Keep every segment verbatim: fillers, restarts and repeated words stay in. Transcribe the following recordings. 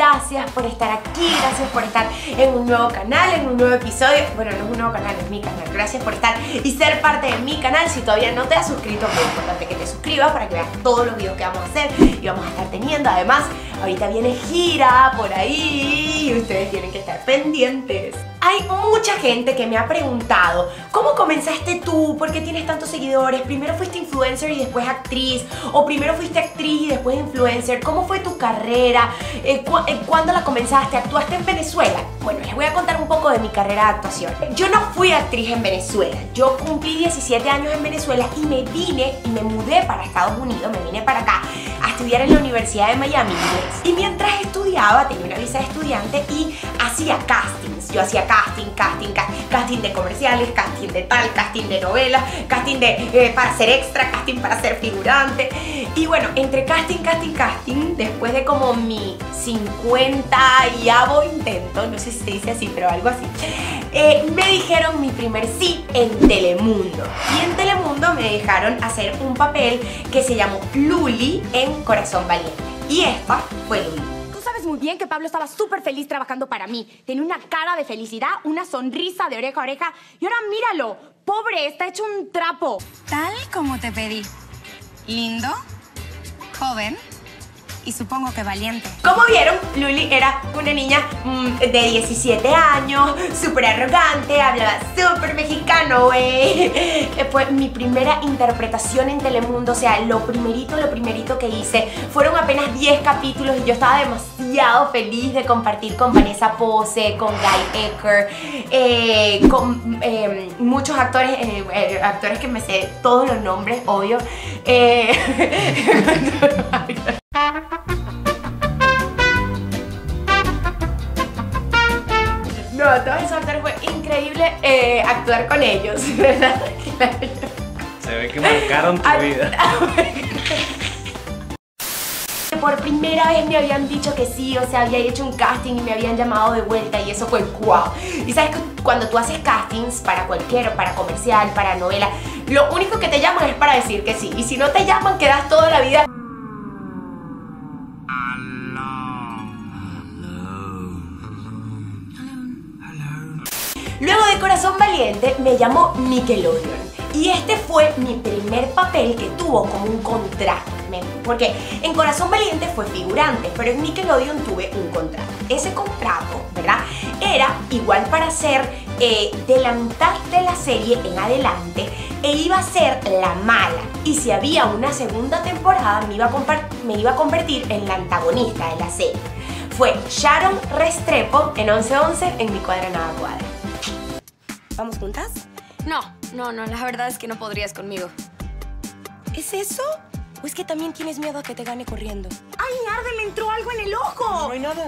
gracias por estar aquí, gracias por estar en un nuevo canal, en un nuevo episodio. Bueno, no es un nuevo canal, es mi canal. Gracias por estar y ser parte de mi canal. Si todavía no te has suscrito, es muy importante que te suscribas para que veas todos los videos que vamos a hacer y vamos a estar teniendo. Además, ahorita viene gira por ahí y ustedes tienen que estar pendientes. Hay mucha gente que me ha preguntado, ¿cómo comenzaste tú? ¿Por qué tienes tantos seguidores? ¿Primero fuiste influencer y después actriz? ¿O primero fuiste actriz y después influencer? ¿Cómo fue tu carrera? Eh, cu eh, ¿Cuándo la comenzaste? ¿Actuaste en Venezuela? Bueno, les voy a contar un poco de mi carrera de actuación. Yo no fui actriz en Venezuela. Yo cumplí diecisiete años en Venezuela y me vine y me mudé para Estados Unidos, me vine para acá a estudiar en la Universidad de Miami inglés. Y mientras estudiaba, tenía una visa de estudiante y hacía castings. Yo hacía casting, casting, casting, casting de comerciales, casting de tal, casting de novelas, casting de, eh, para ser extra, casting para ser figurante. Y bueno, entre casting, casting, casting, después de como mi cincuentavo intento, no sé si se dice así, pero algo así, eh, me dijeron mi primer sí en Telemundo. Y en Telemundo me dejaron hacer un papel que se llamó Luli en Corazón Valiente. Y esta fue Luli. Muy bien que Pablo estaba súper feliz trabajando para mí. Tenía una cara de felicidad, una sonrisa de oreja a oreja. Y ahora míralo, pobre, está hecho un trapo. Tal como te pedí. Lindo, joven y supongo que valiente. Como vieron, Luli era una niña mmm, de diecisiete años, súper arrogante, hablaba súper mexicano, güey. Fue mi primera interpretación en Telemundo, o sea, lo primerito, lo primerito que hice. Fueron apenas diez capítulos y yo estaba demasiado feliz de compartir con Vanessa Pose, con Guy Ecker, eh, con eh, muchos actores, eh, eh, actores que me sé todos los nombres, obvio. Eh, No, todos esos actores fue increíble eh, actuar con ellos, ¿verdad? Se ve que marcaron tu vida. Por primera vez me habían dicho que sí, o sea, había hecho un casting y me habían llamado de vuelta y eso fue guau. Y sabes que cuando tú haces castings para cualquier, para comercial, para novela, lo único que te llaman es para decir que sí. Y si no te llaman, quedas toda la vida... Luego de Corazón Valiente me llamó Nickelodeon y este fue mi primer papel que tuvo como un contrato, porque en Corazón Valiente fue figurante, pero en Nickelodeon tuve un contrato. Ese contrato, ¿verdad? Era igual para ser eh, de la mitad de la serie en adelante e iba a ser la mala, y si había una segunda temporada me iba a, me iba a convertir en la antagonista de la serie. Fue Sharon Restrepo en once once en Mi Cuadra Nada Cuadra. ¿Vamos juntas? No, no, no, la verdad es que no podrías conmigo. ¿Es eso? ¿O es que también tienes miedo a que te gane corriendo? ¡Ay, Arde, me entró algo en el ojo! No hay nada.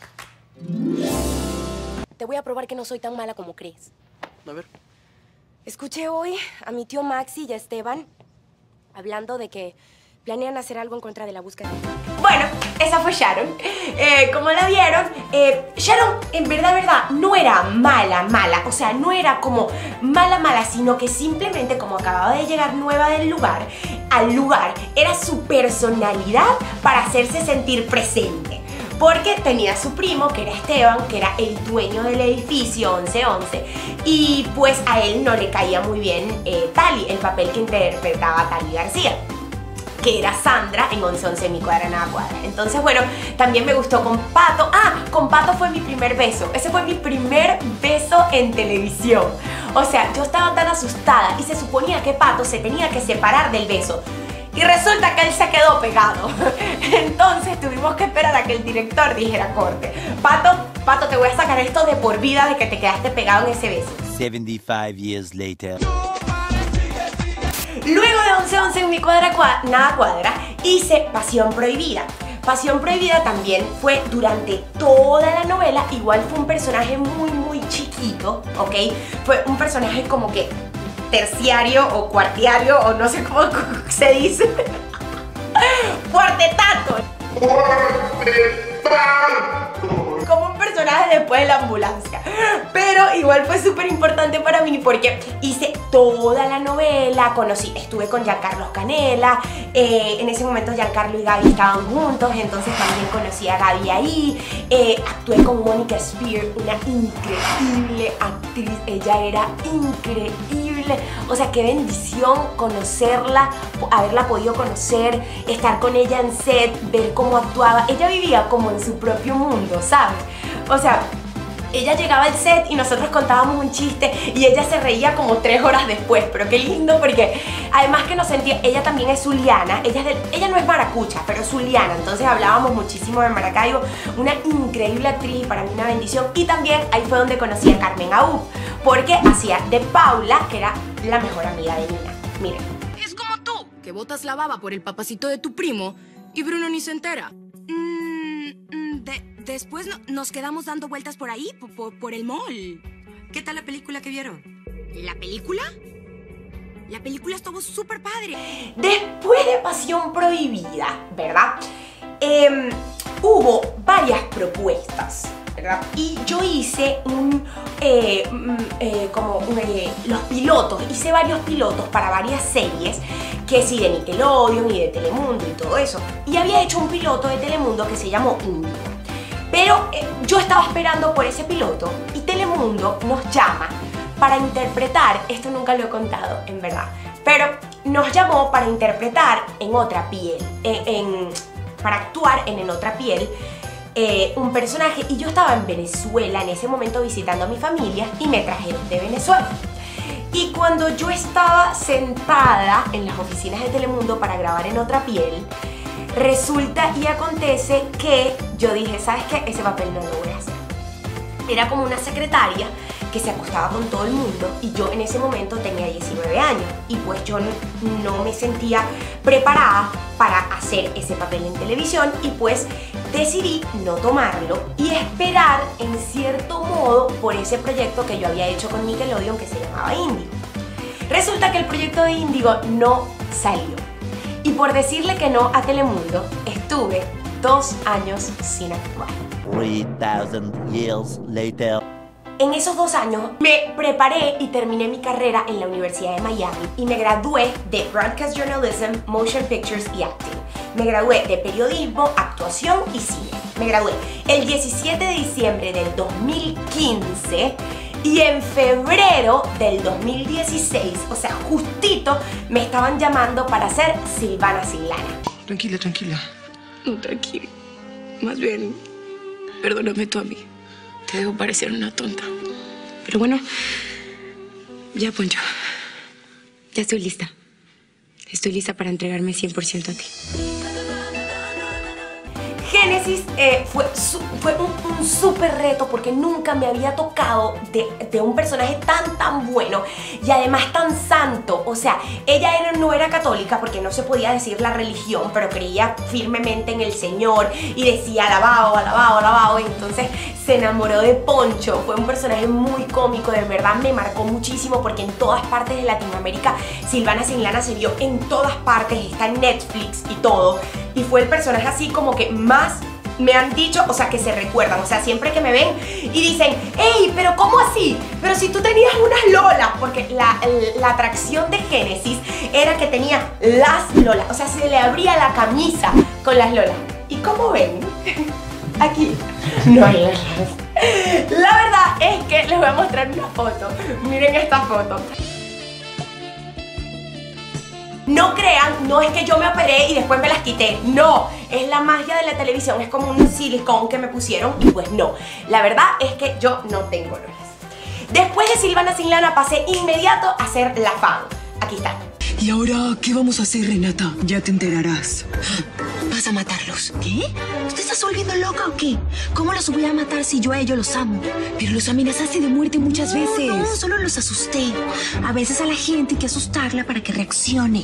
Te voy a probar que no soy tan mala como crees. A ver. Escuché hoy a mi tío Maxi y a Esteban hablando de que planean hacer algo en contra de la búsqueda. Bueno, esa fue Sharon. Eh, como la vieron, eh, Sharon en verdad, verdad, no era mala, mala. O sea, no era como mala, mala, sino que simplemente como acababa de llegar nueva del lugar, al lugar, era su personalidad para hacerse sentir presente. Porque tenía a su primo, que era Esteban, que era el dueño del edificio once once, y pues a él no le caía muy bien eh, Tali, el papel que interpretaba Tali García, que era Sandra en once once Mi Cuadra Nada Cuadra. Entonces, bueno, también me gustó con Pato. Ah, con Pato fue mi primer beso. Ese fue mi primer beso en televisión. O sea, yo estaba tan asustada y se suponía que Pato se tenía que separar del beso. Y resulta que él se quedó pegado. Entonces tuvimos que esperar a que el director dijera corte. Pato, Pato, te voy a sacar esto de por vida de que te quedaste pegado en ese beso. seventy-five years later. Luego de once once en Mi Cuadra Cuadra, Nada Cuadra, hice Pasión Prohibida. Pasión Prohibida también fue durante toda la novela, igual fue un personaje muy muy chiquito, ¿ok? Fue un personaje como que terciario o cuartiario o no sé cómo se dice. Cuartetato. Como un personaje personaje después de la ambulancia. Pero igual fue súper importante para mí porque hice toda la novela, conocí, estuve con Giancarlo Canella, eh, en ese momento Giancarlo y Gaby estaban juntos, entonces también conocí a Gaby ahí, eh, actué con Mónica Spear, una increíble actriz, ella era increíble, o sea, qué bendición conocerla, haberla podido conocer, estar con ella en set, ver cómo actuaba, ella vivía como en su propio mundo, ¿sabes? O sea, ella llegaba al set y nosotros contábamos un chiste y ella se reía como tres horas después, pero qué lindo porque además que nos sentía, ella también es zuliana, ella, es de, ella no es maracucha, pero es zuliana, entonces hablábamos muchísimo de Maracaibo, una increíble actriz, para mí una bendición, y también ahí fue donde conocí a Carmen Aub, porque hacía de Paula, que era la mejor amiga de Nina. Miren. Es como tú, que botas la baba por el papacito de tu primo y Bruno ni se entera. Mm, de, después no, nos quedamos dando vueltas por ahí, por, por, por el mall. ¿Qué tal la película que vieron? ¿La película? La película estuvo súper padre. Después de Pasión Prohibida, ¿verdad? Eh, hubo varias propuestas, ¿verdad? Y yo hice un, eh, eh, como un, eh, los pilotos, hice varios pilotos para varias series, que sí, de Nickelodeon y de Telemundo y todo eso. Y había hecho un piloto de Telemundo que se llamó Índigo. Pero eh, yo estaba esperando por ese piloto y Telemundo nos llama para interpretar, esto nunca lo he contado, en verdad, pero nos llamó para interpretar en otra piel, en, en, para actuar en En Otra Piel, eh, un personaje, y yo estaba en Venezuela en ese momento visitando a mi familia y me trajeron de Venezuela. Y cuando yo estaba sentada en las oficinas de Telemundo para grabar En Otra Piel, resulta y acontece que yo dije, ¿sabes qué? Ese papel no lo voy a hacer. Era como una secretaria que se acostaba con todo el mundo y yo en ese momento tenía diecinueve años y pues yo no, no me sentía preparada para hacer ese papel en televisión y pues decidí no tomarlo y esperar en cierto modo por ese proyecto que yo había hecho con Nickelodeon que se llamaba Índigo. Resulta que el proyecto de Índigo no salió y por decirle que no a Telemundo estuve dos años sin actuar. three thousand years later. En esos dos años me preparé y terminé mi carrera en la Universidad de Miami y me gradué de Broadcast Journalism, Motion Pictures y Acting. Me gradué de periodismo, actuación y cine. Me gradué el diecisiete de diciembre del dos mil quince y en febrero del dos mil dieciséis, o sea, justito, me estaban llamando para ser Silvana Silana. Tranquila, tranquila. No, tranquilo. Más bien, perdóname tú a mí. Te debo parecer una tonta. Pero bueno, ya, Poncho. Ya estoy lista. Estoy lista para entregarme cien por ciento a ti. Génesis eh, fue, su, fue un, un súper reto porque nunca me había tocado de, de un personaje tan tan bueno y además tan santo. O sea, ella era, no era católica porque no se podía decir la religión, pero creía firmemente en el Señor y decía alabado, alabado, alabado. Entonces se enamoró de Poncho. Fue un personaje muy cómico, de verdad me marcó muchísimo porque en todas partes de Latinoamérica Silvana Silana se vio en todas partes, está en Netflix y todo. Y fue el personaje así como que más me han dicho, o sea, que se recuerdan. O sea, siempre que me ven y dicen, ¡ey, pero cómo así! Pero si tú tenías unas lolas. Porque la, la atracción de Génesis era que tenía las lolas. O sea, se le abría la camisa con las lolas. ¿Y cómo ven? Aquí no hay lolas. La verdad es que les voy a mostrar una foto. Miren esta foto. No crean, no es que yo me operé y después me las quité, no, es la magia de la televisión, es como un silicón que me pusieron y pues no, la verdad es que yo no tengo lolas. Después de Silvana Silana pasé inmediato a ser la fan, aquí está. ¿Y ahora qué vamos a hacer, Renata? Ya te enterarás. Vas a matarlos. ¿Qué? ¿Usted está volviendo loca o qué? ¿Cómo los voy a matar si yo a ellos los amo? Pero los amenazaste de muerte muchas veces. No, solo los asusté. A veces a la gente hay que asustarla para que reaccione.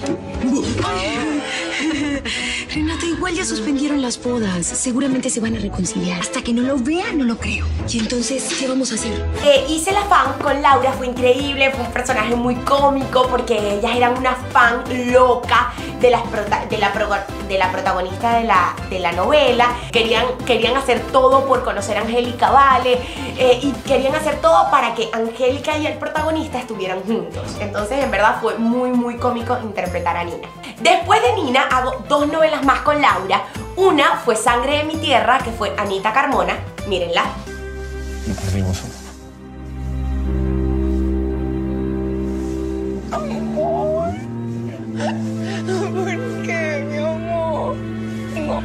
Renata, igual ya suspendieron las bodas. Seguramente se van a reconciliar. Hasta que no lo vean, no lo creo. ¿Y entonces qué vamos a hacer? Eh, hice la fan con Laura, fue increíble, fue un personaje muy cómico porque ellas eran una fan loca de, las prota de, la, pro de la protagonista protagonista de la, de la novela. Querían, querían hacer todo por conocer a Angélica Vale eh, y querían hacer todo para que Angélica y el protagonista estuvieran juntos. Entonces en verdad fue muy muy cómico interpretar a Nina. Después de Nina hago dos novelas más con Laura. Una fue Sangre de mi tierra, que fue Anita Carmona, mírenla. Y perdimos uno. ¿Por qué, mi amor? No.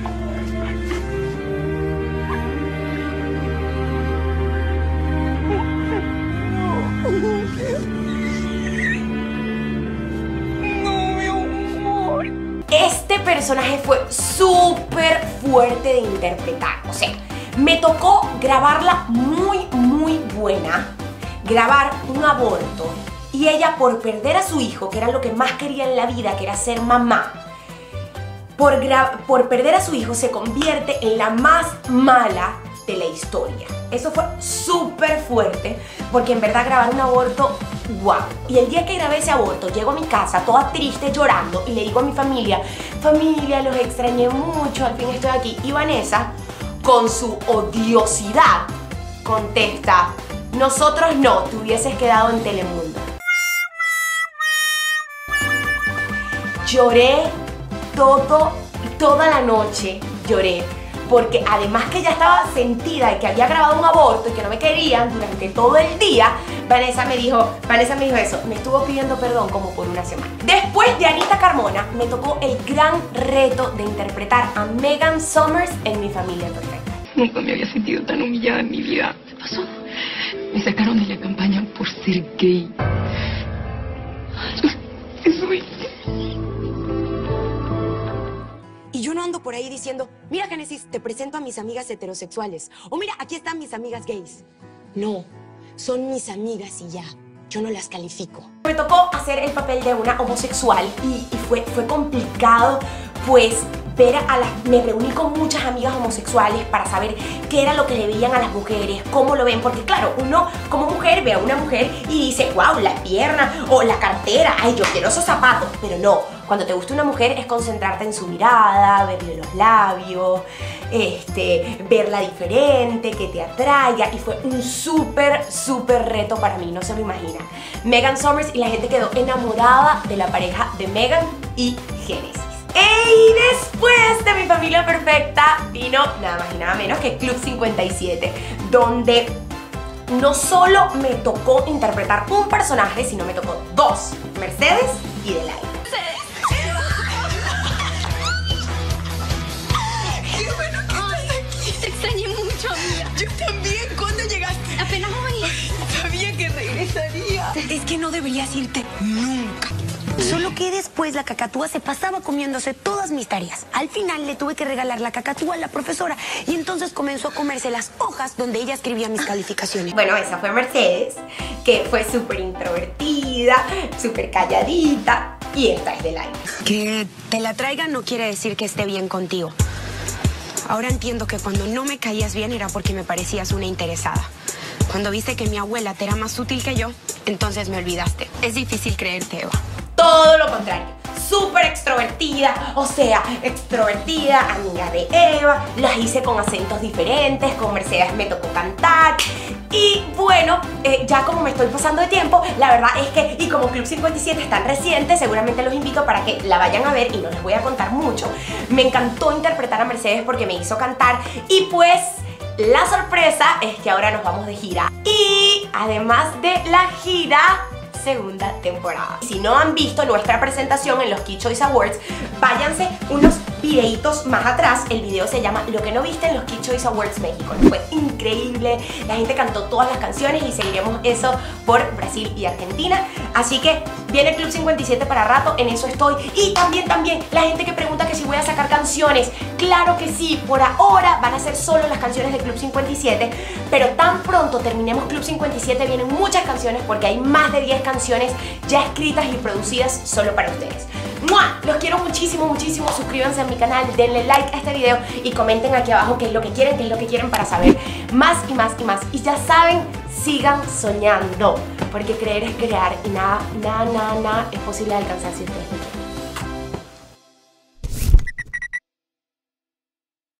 No, mi amor. Este personaje fue súper fuerte de interpretar. O sea, me tocó grabarla muy, muy buena. Grabar un aborto. Y ella, por perder a su hijo, que era lo que más quería en la vida, que era ser mamá, por, por perder a su hijo se convierte en la más mala de la historia. Eso fue súper fuerte, porque en verdad grabar un aborto, wow. Y el día que grabé ese aborto, llego a mi casa toda triste, llorando, y le digo a mi familia, familia, los extrañé mucho, al fin estoy aquí. Y Vanessa, con su odiosidad, contesta, nosotros no, te hubieses quedado en Telemundo. Lloré todo, toda la noche, lloré, porque además que ya estaba sentida y que había grabado un aborto y que no me querían durante todo el día, Vanessa me dijo, Vanessa me dijo eso, me estuvo pidiendo perdón como por una semana. Después de Anita Carmona, me tocó el gran reto de interpretar a Megan Summers en Mi familia perfecta. Nunca me había sentido tan humillada en mi vida. ¿Qué pasó? Me sacaron de la campaña por ser gay. Soy... Y yo no ando por ahí diciendo, mira Génesis, te presento a mis amigas heterosexuales. O mira, aquí están mis amigas gays. No, son mis amigas y ya. Yo no las califico. Me tocó hacer el papel de una homosexual y, y fue, fue complicado, pues ver a las... Me reuní con muchas amigas homosexuales para saber qué era lo que le veían a las mujeres, cómo lo ven, porque claro, uno como mujer ve a una mujer y dice, wow, la pierna o la cartera, ay, yo quiero esos zapatos, pero no, cuando te gusta una mujer es concentrarte en su mirada, verle los labios, este, verla diferente, que te atraiga, y fue un súper, súper reto para mí, no se lo imaginan. Megan Summers y la gente quedó enamorada de la pareja de Megan y Génesis. Y después de Mi familia perfecta vino nada más y nada menos que Club cincuenta y siete, donde no solo me tocó interpretar un personaje, sino me tocó dos, Mercedes y Delilah. ¡Qué bueno que estás aquí! Te extrañé mucho, amiga. Yo también. ¿Cuándo llegaste? Apenas hoy. Sabía que regresaría. Es que no deberías irte nunca. Solo que después la cacatúa se pasaba comiéndose todas mis tareas. Al final le tuve que regalar la cacatúa a la profesora y entonces comenzó a comerse las hojas donde ella escribía mis calificaciones. Bueno, esa fue Mercedes, que fue súper introvertida, súper calladita, y esta es Delilah. Que te la traiga no quiere decir que esté bien contigo. Ahora entiendo que cuando no me caías bien era porque me parecías una interesada. Cuando viste que mi abuela te era más útil que yo, entonces me olvidaste. Es difícil creerte, Eva. Todo lo contrario, súper extrovertida, o sea, extrovertida, amiga de Eva, las hice con acentos diferentes, con Mercedes me tocó cantar. Y bueno, eh, ya como me estoy pasando de tiempo, la verdad es que, y como Club cincuenta y siete es tan reciente, seguramente los invito para que la vayan a ver y no les voy a contar mucho. Me encantó interpretar a Mercedes porque me hizo cantar y pues la sorpresa es que ahora nos vamos de gira. Y además de la gira, segunda temporada. Si no han visto nuestra presentación en los Kid Choice Awards, váyanse unos videitos más atrás. El video se llama Lo que no viste en los Kid Choice Awards México. Fue increíble, la gente cantó todas las canciones y seguiremos eso por Brasil y Argentina. Así que viene Club cincuenta y siete para rato, en eso estoy. Y también, también, la gente que pregunta que si voy a sacar canciones, claro que sí, por ahora van a ser solo las canciones de Club cincuenta y siete, pero tan pronto terminemos Club cincuenta y siete vienen muchas canciones porque hay más de diez canciones ya escritas y producidas solo para ustedes. ¡Mua! Los quiero muchísimo, muchísimo. Suscríbanse a mi canal, denle like a este video y comenten aquí abajo qué es lo que quieren, qué es lo que quieren para saber más y más y más. Y ya saben, sigan soñando, porque creer es crear y nada, nada, nada, nada es posible de alcanzar si ustedes